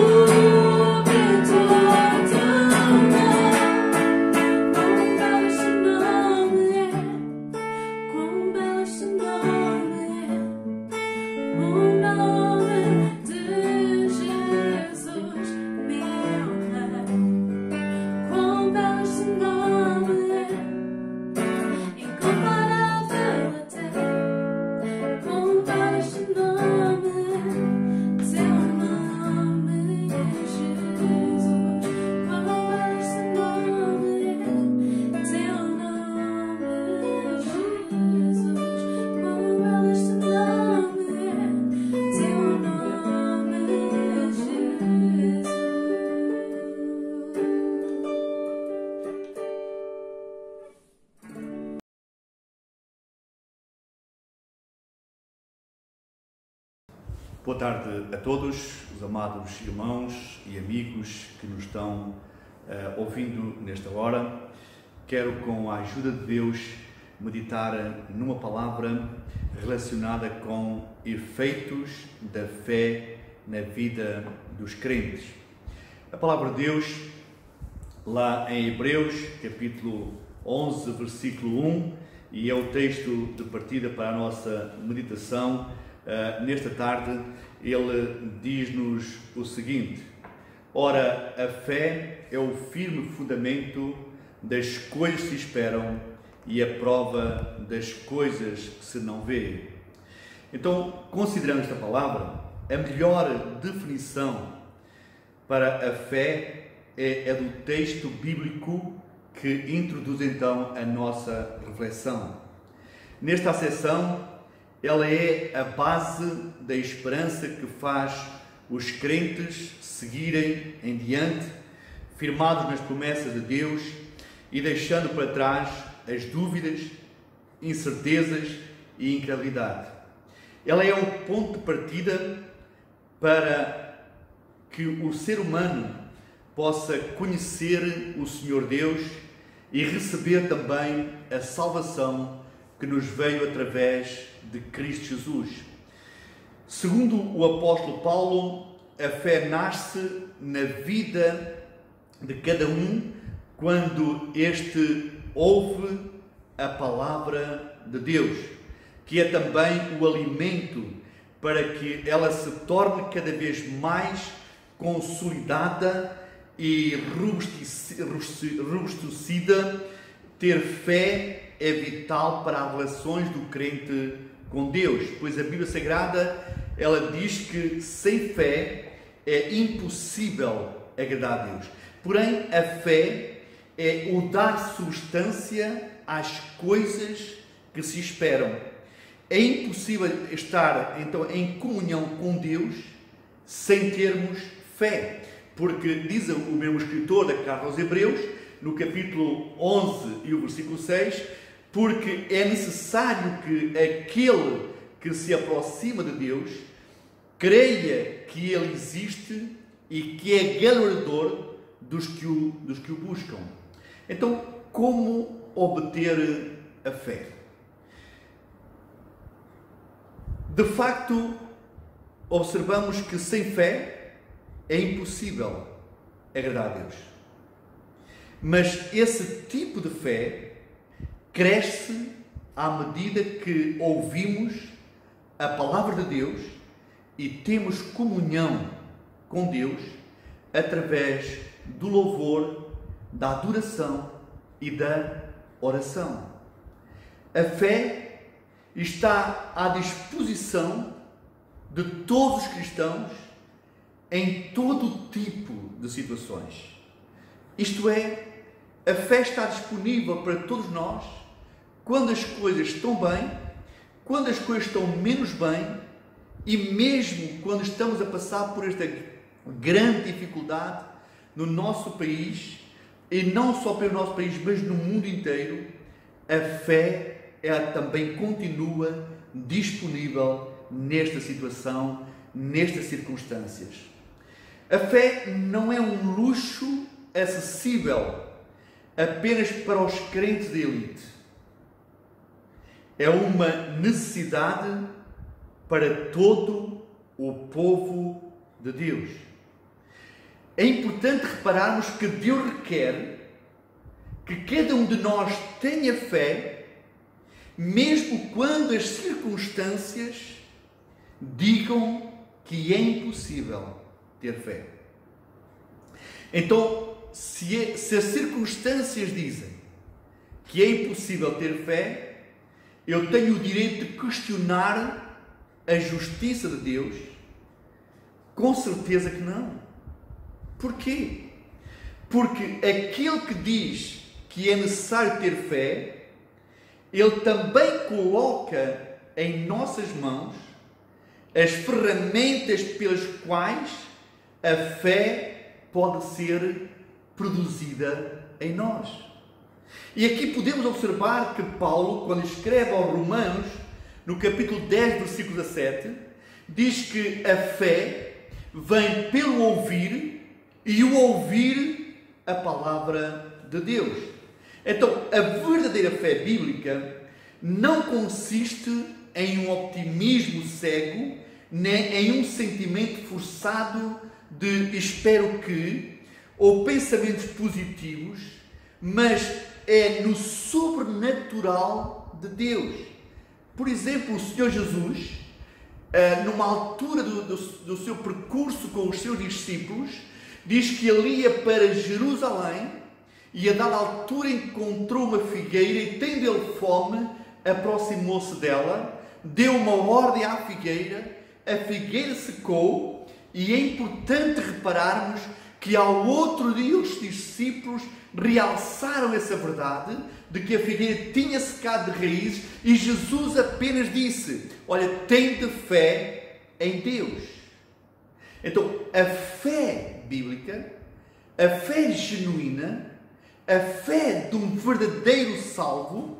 Boa tarde a todos, os amados irmãos e amigos que nos estão ouvindo nesta hora. Quero, com a ajuda de Deus, meditar numa palavra relacionada com efeitos da fé na vida dos crentes. A palavra de Deus, lá em Hebreus, capítulo 11, versículo 1, e é o texto de partida para a nossa meditação. Nesta tarde, ele diz-nos o seguinte: ora, a fé é o firme fundamento das coisas que se esperam e a prova das coisas que se não vê. Então, considerando esta palavra, a melhor definição para a fé é a do texto bíblico que introduz então a nossa reflexão. Nesta acessão, ela é a base da esperança que faz os crentes seguirem em diante, firmados nas promessas de Deus e deixando para trás as dúvidas, incertezas e incredulidade. Ela é o ponto de partida para que o ser humano possa conhecer o Senhor Deus e receber também a salvação que nos veio através de Cristo Jesus. Segundo o apóstolo Paulo, a fé nasce na vida de cada um quando este ouve a palavra de Deus, que é também o alimento para que ela se torne cada vez mais consolidada e robustecida. Ter fé é vital para as relações do crente com Deus, pois a Bíblia Sagrada, ela diz que sem fé é impossível agradar a Deus. Porém, a fé é o dar substância às coisas que se esperam. É impossível estar, então, em comunhão com Deus sem termos fé, porque diz o mesmo escritor da carta aos Hebreus, no capítulo 11 e o versículo 6, porque é necessário que aquele que se aproxima de Deus creia que Ele existe e que é galardoador dos que o buscam. Então, como obter a fé? De facto, observamos que sem fé é impossível agradar a Deus. Mas esse tipo de fé cresce à medida que ouvimos a palavra de Deus e temos comunhão com Deus através do louvor, da adoração e da oração. A fé está à disposição de todos os cristãos em todo tipo de situações. Isto é, a fé está disponível para todos nós quando as coisas estão bem, quando as coisas estão menos bem e mesmo quando estamos a passar por esta grande dificuldade no nosso país, e não só pelo nosso país, mas no mundo inteiro. A fé, ela também continua disponível nesta situação, nestas circunstâncias. A fé não é um luxo acessível apenas para os crentes de elite. É uma necessidade para todo o povo de Deus. é importante repararmos que Deus requer que cada um de nós tenha fé, mesmo quando as circunstâncias digam que é impossível ter fé. Então, se as circunstâncias dizem que é impossível ter fé, eu tenho o direito de questionar a justiça de Deus? Com certeza que não. Porquê? Porque aquele que diz que é necessário ter fé, ele também coloca em nossas mãos as ferramentas pelas quais a fé pode ser produzida em nós. E aqui podemos observar que Paulo, quando escreve aos Romanos, no capítulo 10, versículo 17, diz que a fé vem pelo ouvir e o ouvir a palavra de Deus. Então, a verdadeira fé bíblica não consiste em um optimismo cego, nem em um sentimento forçado de espero que, ou pensamentos positivos, mas é no sobrenatural de Deus. Por exemplo, o Senhor Jesus, numa altura do seu percurso com os seus discípulos, diz que ele ia para Jerusalém e a dada altura encontrou uma figueira e, tendo ele fome, aproximou-se dela, deu uma ordem à figueira, a figueira secou, e é importante repararmos que ao outro dia os discípulos realçaram essa verdade de que a figueira tinha secado de raízes e Jesus apenas disse: olha, tende fé em Deus. Então, a fé bíblica, a fé genuína, a fé de um verdadeiro salvo,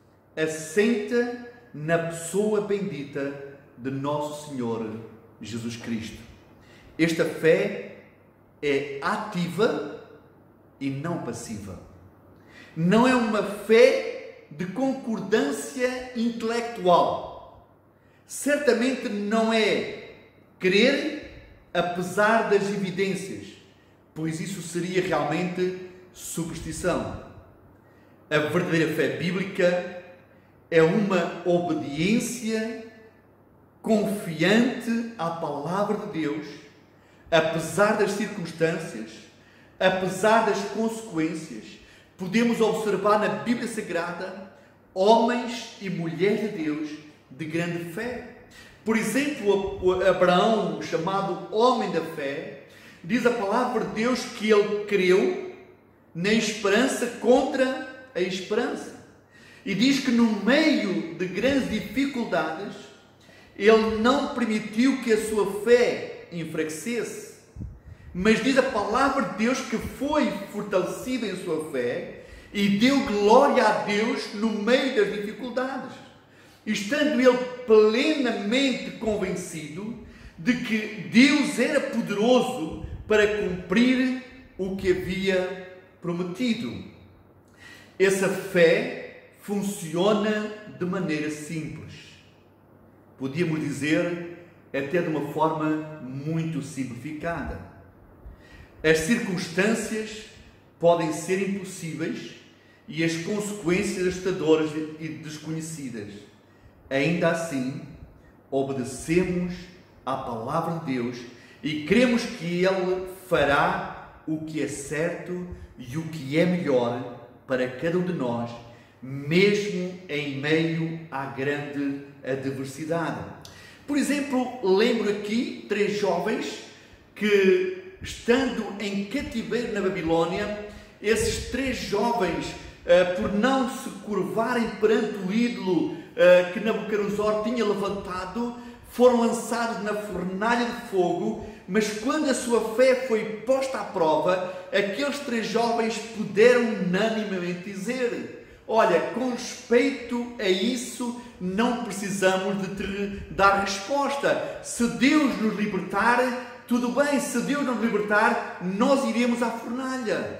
assenta na pessoa bendita de nosso Senhor Jesus Cristo. Esta fé é ativa e não passiva. Não é uma fé de concordância intelectual. Certamente não é crer apesar das evidências, pois isso seria realmente superstição. A verdadeira fé bíblica é uma obediência confiante à palavra de Deus, apesar das circunstâncias, apesar das consequências. Podemos observar na Bíblia Sagrada homens e mulheres de Deus de grande fé. Por exemplo, Abraão, chamado homem da fé, diz a palavra de Deus que ele creu na esperança contra a esperança. E diz que no meio de grandes dificuldades, ele não permitiu que a sua fé enfraquecesse. Mas diz a palavra de Deus que foi fortalecido em sua fé e deu glória a Deus no meio das dificuldades, estando ele plenamente convencido de que Deus era poderoso para cumprir o que havia prometido. Essa fé funciona de maneira simples. Podíamos dizer até de uma forma muito simplificada. As circunstâncias podem ser impossíveis e as consequências assustadoras e desconhecidas. Ainda assim, obedecemos à palavra de Deus e cremos que Ele fará o que é certo e o que é melhor para cada um de nós, mesmo em meio à grande adversidade. Por exemplo, lembro aqui 3 jovens que, estando em cativeiro na Babilónia, esses 3 jovens, por não se curvarem perante o ídolo que Nabucodonosor tinha levantado, foram lançados na fornalha de fogo. Mas quando a sua fé foi posta à prova, aqueles 3 jovens puderam unanimemente dizer: olha, com respeito a isso, não precisamos de te dar resposta. Se Deus nos libertar, tudo bem. Se Deus nos libertar, nós iremos à fornalha.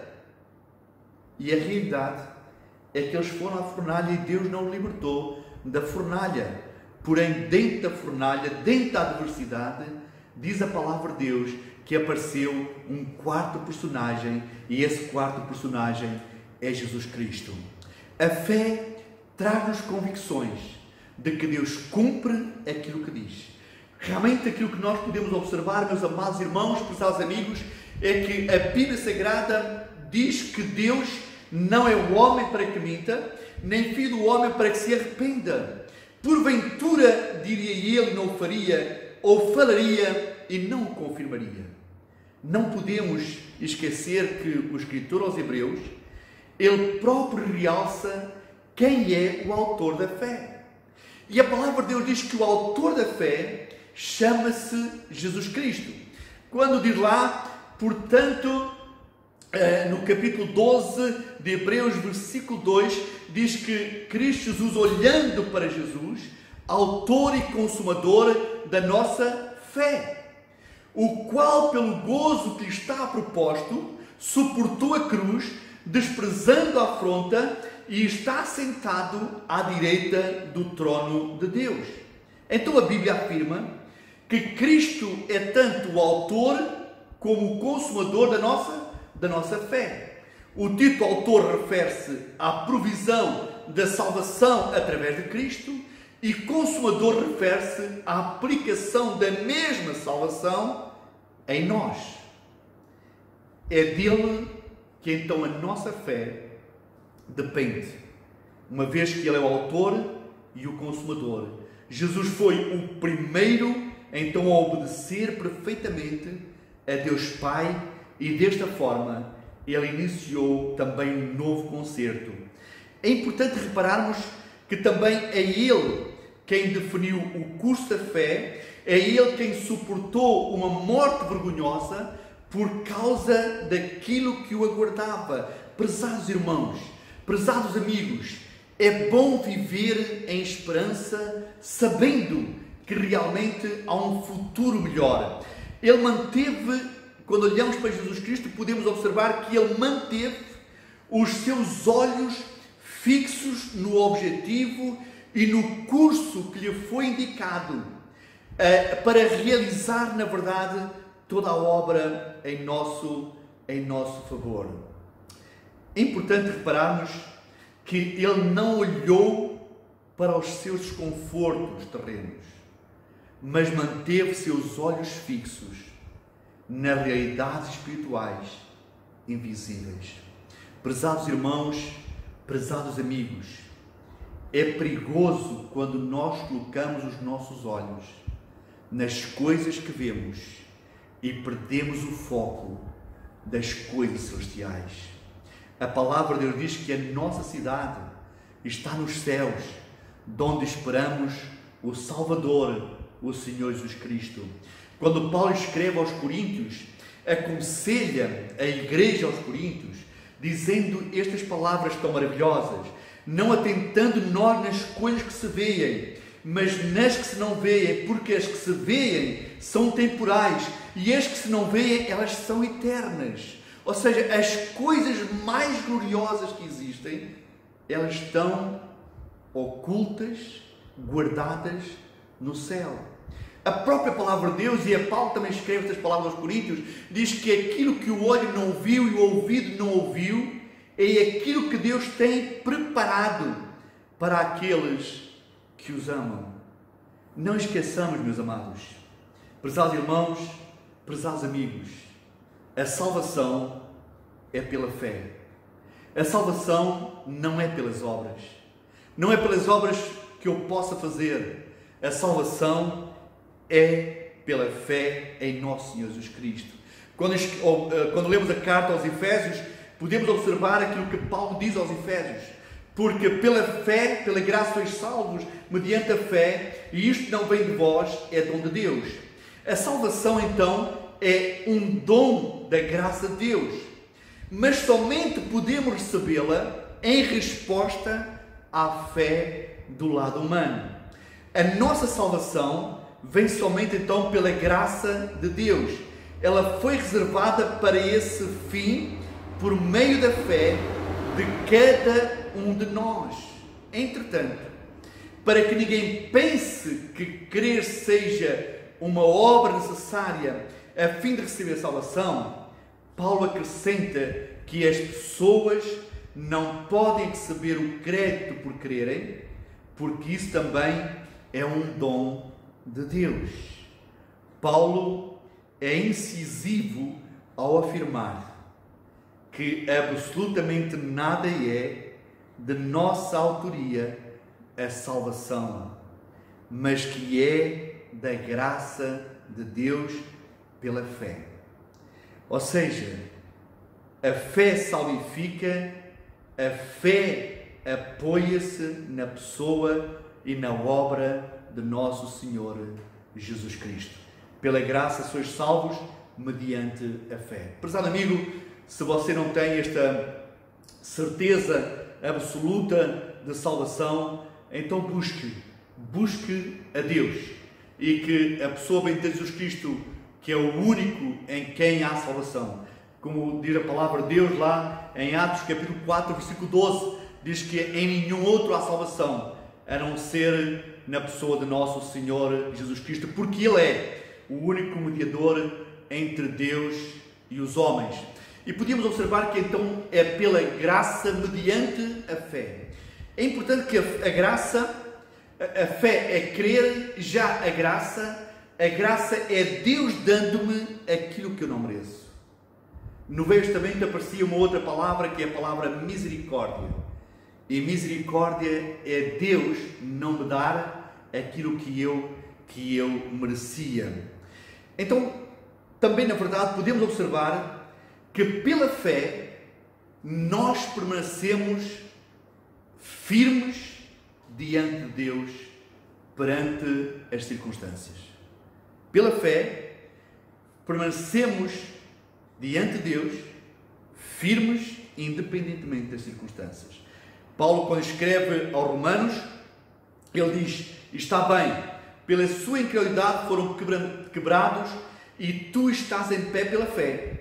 E a realidade é que eles foram à fornalha e Deus não os libertou da fornalha. Porém, dentro da fornalha, dentro da adversidade, diz a palavra de Deus que apareceu um quarto personagem, e esse quarto personagem é Jesus Cristo. A fé traz-nos convicções de que Deus cumpre aquilo que diz. Realmente aquilo que nós podemos observar, meus amados irmãos, prezados amigos, é que a Bíblia Sagrada diz que Deus não é o homem para que minta, nem filho do homem para que se arrependa. Porventura, diria ele, não o faria, ou falaria e não o confirmaria. Não podemos esquecer que o escritor aos Hebreus, ele próprio realça quem é o autor da fé. E a palavra de Deus diz que o autor da fé chama-se Jesus Cristo. Quando diz lá, portanto, no capítulo 12 de Hebreus, versículo 2, diz que Cristo Jesus, olhando para Jesus, autor e consumador da nossa fé, o qual, pelo gozo que lhe está proposto, suportou a cruz, desprezando a afronta, e está sentado à direita do trono de Deus. Então a Bíblia afirma que Cristo é tanto o autor como o consumador da nossa fé. O título autor refere-se à provisão da salvação através de Cristo, e consumador refere-se à aplicação da mesma salvação em nós. É dele que então a nossa fé depende, uma vez que ele é o autor e o consumador. Jesus foi o primeiro então a obedecer perfeitamente a Deus Pai, e desta forma ele iniciou também um novo concerto. É importante repararmos que também é ele quem definiu o curso da fé, é ele quem suportou uma morte vergonhosa por causa daquilo que o aguardava. Prezados irmãos, prezados amigos, é bom viver em esperança, sabendo que realmente há um futuro melhor. Ele manteve, quando olhamos para Jesus Cristo, podemos observar que ele manteve os seus olhos fixos no objetivo e no curso que lhe foi indicado, para realizar, na verdade, toda a obra em nosso favor. É importante repararmos que ele não olhou para os seus desconfortos terrenos, mas manteve seus olhos fixos nas realidades espirituais invisíveis. Prezados irmãos, prezados amigos, é perigoso quando nós colocamos os nossos olhos nas coisas que vemos e perdemos o foco das coisas celestiais. A palavra de Deus diz que a nossa cidade está nos céus, de onde esperamos o Salvador, o Senhor Jesus Cristo. Quando Paulo escreve aos Coríntios, aconselha a igreja aos Coríntios, dizendo estas palavras tão maravilhosas: não atentando nós nas coisas que se veem, mas nas que se não veem, porque as que se veem são temporais, e as que se não veem, elas são eternas. Ou seja, as coisas mais gloriosas que existem, elas estão ocultas, guardadas no céu. A própria palavra de Deus, e a Paulo também escreve estas palavras aos Coríntios, diz que aquilo que o olho não viu e o ouvido não ouviu, é aquilo que Deus tem preparado para aqueles que os amam. Não esqueçamos, meus amados, prezados irmãos, prezados amigos, a salvação é pela fé. A salvação não é pelas obras. Não é pelas obras que eu possa fazer. A salvação é pela fé em nosso Senhor Jesus Cristo. Quando lemos a carta aos Efésios, podemos observar aquilo que Paulo diz aos Efésios: porque pela fé, pela graça sois salvos, mediante a fé, e isto não vem de vós, é dom de Deus. A salvação, então, é um dom da graça de Deus, mas somente podemos recebê-la em resposta à fé do lado humano. A nossa salvação vem somente, então, pela graça de Deus. Ela foi reservada para esse fim por meio da fé de cada um de nós. Entretanto, para que ninguém pense que crer seja uma obra necessária a fim de receber a salvação, Paulo acrescenta que as pessoas não podem receber o crédito por crerem, porque isso também é um dom de Deus. Paulo é incisivo ao afirmar que absolutamente nada é de nossa autoria a salvação, mas que é da graça de Deus pela fé. Ou seja, a fé salvifica, a fé apoia-se na pessoa e na obra de nosso Senhor Jesus Cristo. Pela graça sois salvos mediante a fé. Prezado amigo, se você não tem esta certeza absoluta de salvação, então busque a Deus, e que a pessoa bendita de Jesus Cristo, que é o único em quem há salvação, como diz a palavra de Deus lá em Atos capítulo 4, versículo 12, diz que em nenhum outro há salvação, a não ser na pessoa de nosso Senhor Jesus Cristo, porque Ele é o único mediador entre Deus e os homens. E podíamos observar que então é pela graça mediante a fé. É importante que a graça, a fé é crer, já a graça é Deus dando-me aquilo que eu não mereço. No Velho Testamento aparecia uma outra palavra, que é a palavra misericórdia. E misericórdia é Deus não me dar aquilo que eu merecia. Então, também na verdade podemos observar que pela fé nós permanecemos firmes diante de Deus perante as circunstâncias. Pela fé permanecemos diante de Deus firmes independentemente das circunstâncias. Paulo, quando escreve aos Romanos, ele diz: está bem, pela sua incredulidade foram quebrados e tu estás em pé pela fé.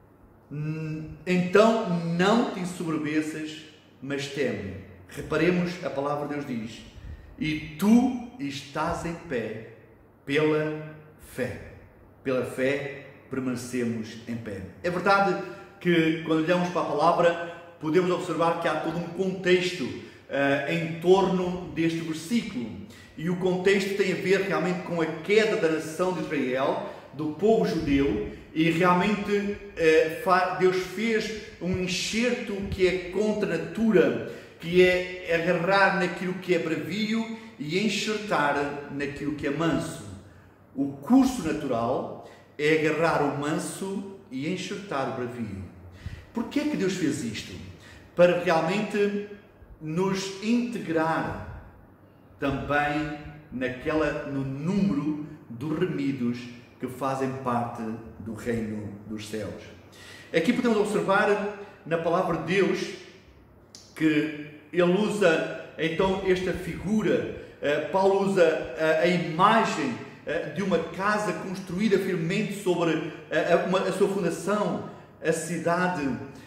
Então não te ensoberbeças, mas teme. Reparemos, a palavra de Deus diz: e tu estás em pé pela fé. Pela fé permanecemos em pé. É verdade que quando olhamos para a palavra podemos observar que há todo um contexto em torno deste versículo, e o contexto tem a ver realmente com a queda da nação de Israel, do povo judeu, e realmente Deus fez um enxerto que é contra a natura, que é agarrar naquilo que é bravio e enxertar naquilo que é manso. O curso natural é agarrar o manso e enxertar o bravio. Porquê é que Deus fez isto? Para realmente nos integrar também no número dos remidos que fazem parte do reino dos céus. Aqui podemos observar na palavra de Deus que ele usa então esta figura. Paulo usa a imagem de uma casa construída firmemente sobre a sua fundação, a cidade,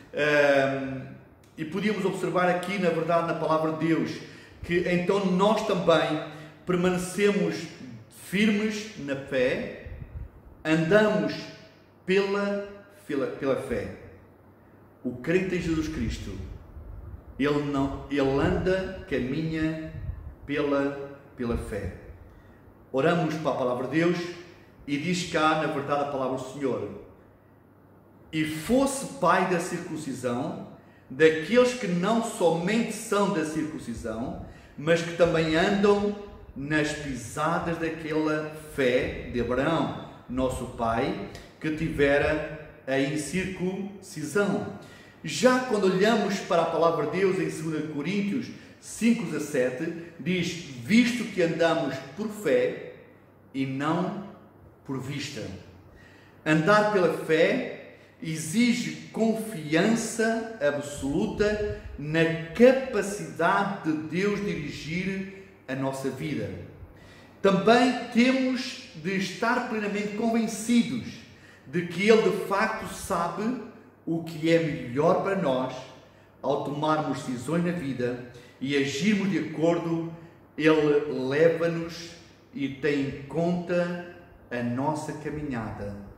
e podíamos observar aqui, na verdade, na palavra de Deus, que então nós também permanecemos firmes na fé, andamos pela fé. O crente em Jesus Cristo, ele anda, caminha pela fé. Oramos para a palavra de Deus e diz cá, na verdade, a palavra do Senhor: e fosse pai da circuncisão, daqueles que não somente são da circuncisão, mas que também andam nas pisadas daquela fé de Abraão, nosso pai, que tivera a incircuncisão. Já quando olhamos para a palavra de Deus em 2 Coríntios 5,17, diz: visto que andamos por fé e não por vista. Andar pela fé exige confiança absoluta na capacidade de Deus dirigir a nossa vida. Também temos de estar plenamente convencidos de que Ele de facto sabe o que é melhor para nós ao tomarmos decisões na vida e agirmos de acordo. Ele leva-nos e tem em conta a nossa caminhada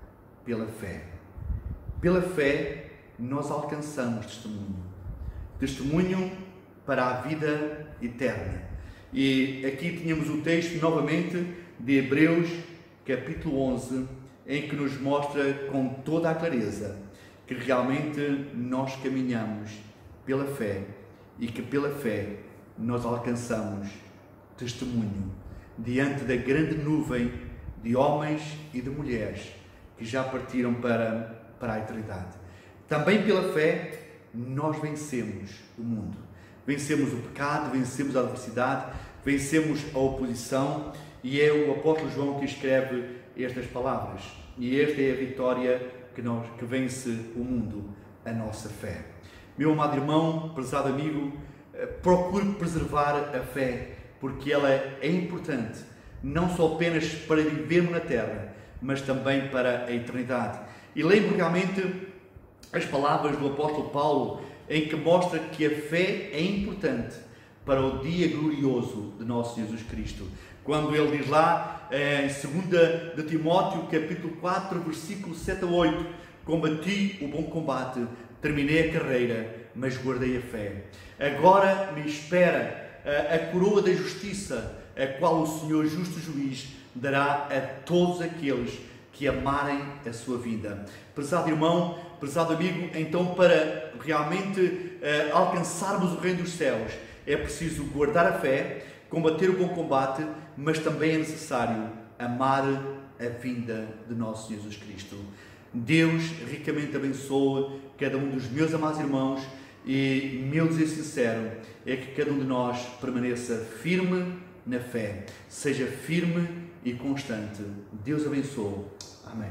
pela fé. Pela fé nós alcançamos testemunho. Testemunho para a vida eterna. E aqui tínhamos o texto novamente de Hebreus, capítulo 11, em que nos mostra com toda a clareza que realmente nós caminhamos pela fé e que pela fé nós alcançamos testemunho diante da grande nuvem de homens e de mulheres que já partiram para a eternidade. Também pela fé nós vencemos o mundo. Vencemos o pecado, vencemos a adversidade, vencemos a oposição, e é o apóstolo João que escreve estas palavras. E esta é a vitória que vence o mundo, a nossa fé. Meu amado irmão, prezado amigo, procure preservar a fé, porque ela é importante, não só apenas para vivermos na terra, mas também para a eternidade. E lembro realmente as palavras do apóstolo Paulo, em que mostra que a fé é importante para o dia glorioso de nosso Jesus Cristo. Quando ele diz lá, em 2 de Timóteo, capítulo 4, versículo 7 a 8, combati o bom combate, terminei a carreira, mas guardei a fé. Agora me espera a coroa da justiça, a qual o Senhor justo juiz dará a todos aqueles que amarem a sua vida. Prezado irmão, prezado amigo, então para realmente alcançarmos o reino dos céus, é preciso guardar a fé, combater o bom combate, mas também é necessário amar a vinda de nosso Jesus Cristo. Deus ricamente abençoe cada um dos meus amados irmãos, e meu desejo sincero é que cada um de nós permaneça firme na fé, seja firme e constante. Deus abençoe. Amém.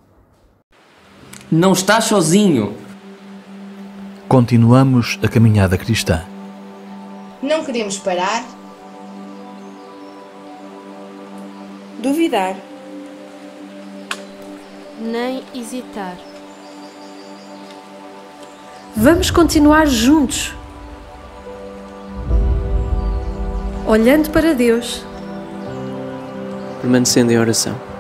Não estás sozinho. Continuamos a caminhada cristã. Não queremos parar, duvidar, nem hesitar. Vamos continuar juntos, olhando para Deus, Permanecendo em oração.